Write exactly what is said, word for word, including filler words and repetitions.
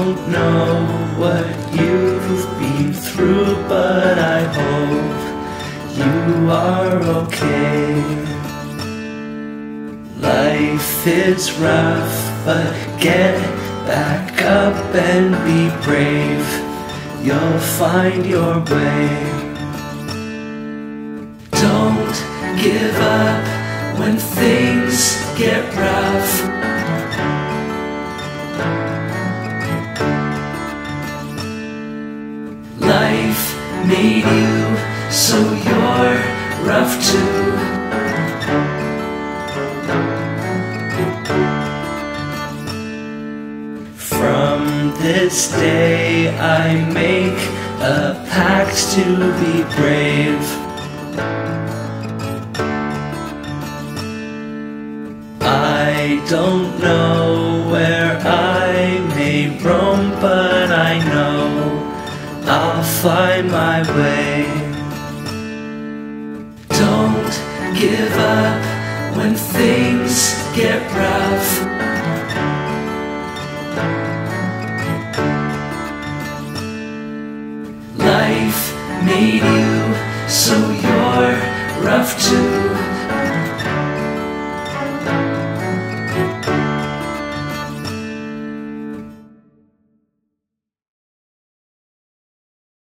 don't know what you've been through, but I hope you are okay. Life is rough, but get back up and be brave. You'll find your way. Don't give up when things get rough. Life made you, so you're rough too. From this day I make a pact to be brave. I don't know where I may roam, but I know I'll find my way. Don't give up when things get rough. Life made you, so you're rough too.